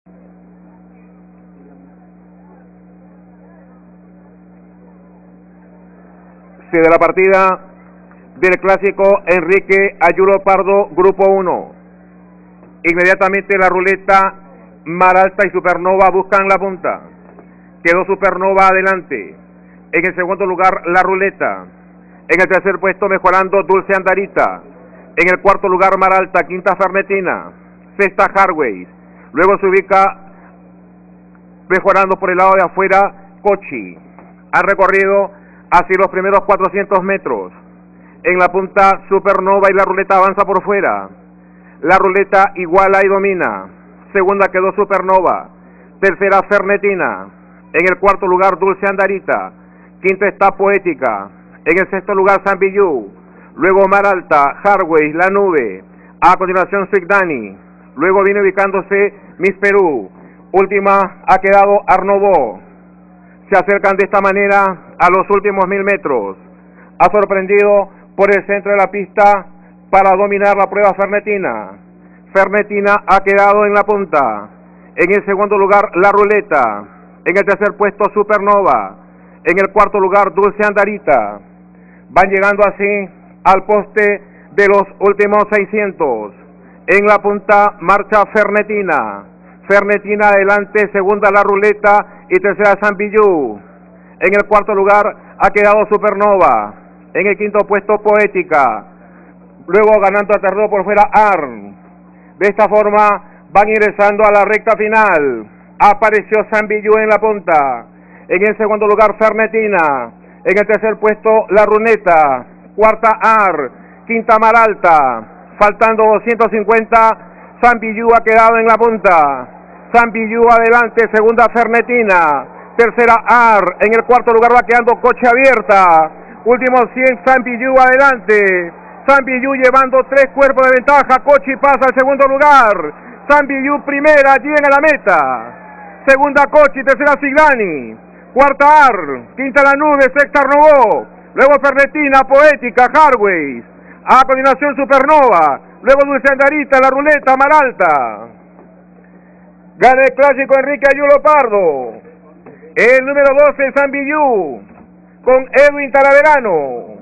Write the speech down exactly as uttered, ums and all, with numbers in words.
Se de la partida del clásico Enrique Ayulo Pardo, grupo uno. Inmediatamente la ruleta Maralta y Supernova buscan la punta. Quedó Supernova adelante. En el segundo lugar la ruleta. En el tercer puesto mejorando Dulce Andarita. En el cuarto lugar Maralta, quinta Fernetina, sexta Harways. Luego se ubica mejorando por el lado de afuera Cochi. Han recorrido hacia los primeros cuatrocientos metros. En la punta Supernova y la ruleta avanza por fuera. La ruleta iguala y domina. Segunda quedó Supernova. Tercera Fernetina. En el cuarto lugar Dulce Andarita. Quinta está Poética. En el sexto lugar Zambillú. Luego Maralta, Harways, La Nube. A continuación Sweet Dani. Luego viene ubicándose Miss Perú. Última ha quedado Arnobó. Se acercan de esta manera a los últimos mil metros. Ha sorprendido por el centro de la pista para dominar la prueba Fernetina. Fernetina ha quedado en la punta. En el segundo lugar La Ruleta. En el tercer puesto Supernova. En el cuarto lugar Dulce Andarita. Van llegando así al poste de los últimos seiscientos. En la punta marcha Fernetina. Fernetina adelante, segunda La Ruleta y tercera Zambillú. En el cuarto lugar ha quedado Supernova. En el quinto puesto Poética. Luego ganando a terreno por fuera Arn. De esta forma van ingresando a la recta final. Apareció Zambillú en la punta. En el segundo lugar Fernetina. En el tercer puesto La Ruleta. Cuarta Ar. Quinta Maralta. Faltando doscientos cincuenta. Zambillú ha quedado en la punta. Zambillú adelante, segunda Fernetina. Tercera Ar. En el cuarto lugar va quedando Coche Abierta. Últimos cien, Zambillú adelante. Zambillú llevando tres cuerpos de ventaja. Cochi pasa al segundo lugar. Zambillú primera, llega a la meta. Segunda Cochi, tercera Siglani. Cuarta Ar. Quinta La Nube, sexta Arnobó. Luego Fernetina, Poética, Harways. A continuación Supernova. Luego Dulce Andarita, La Ruleta, Maralta. Gana el clásico Enrique Ayulo Pardo. El número doce Zambillú. Con Edwin Talaverano.